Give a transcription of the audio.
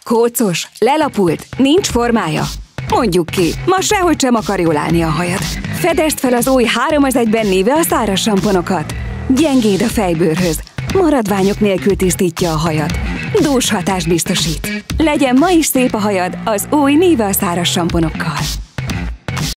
Kócos, lelapult, nincs formája? Mondjuk ki, ma sehogy sem akar jól állni a hajad. Fedezd fel az új 3-1-ben Nivea száraz samponokat. Gyengéd a fejbőrhöz, maradványok nélkül tisztítja a hajad. Dús hatást biztosít. Legyen ma is szép a hajad az új Nivea száraz samponokkal.